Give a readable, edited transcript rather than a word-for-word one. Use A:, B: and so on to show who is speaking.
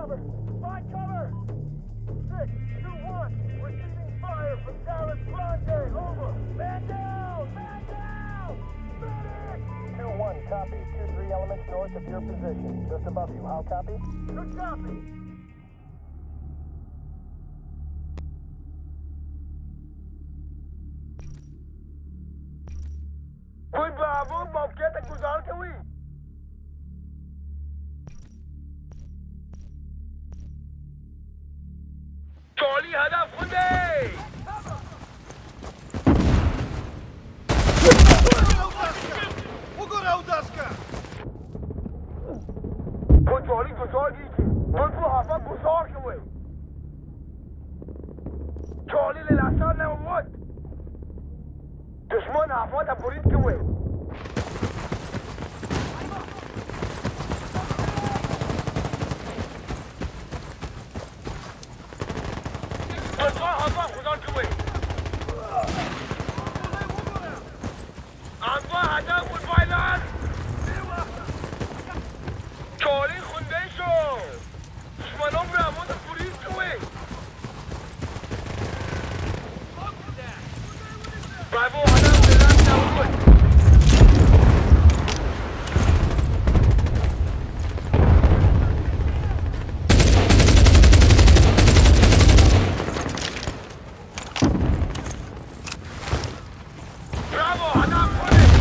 A: cover! Find cover! 6-2-1, receiving fire from Dallas Grande, over! Man down! Man down! Medic! 2-1, copy. 2-3 elements north of your position. Just above you. How copy? Good copy. कोई बाबू मौके तक गुजार के हुई चौली हदफ खुदे
B: Ugora udaska!
A: कोई चौली गुजार की थी कोई को हाफा गुजार के हुई चौली ले लाशा ने उम्मत दुश्मन हाफा था बुरीद के हुए हाफा गुजार के हुए आंबा हाजा गुलबाइलान चौली खुंदे शो दुश्मनों में आमोद बुरीद के हुए Bravo, Adam, we're not down. Bravo, Adam, put it!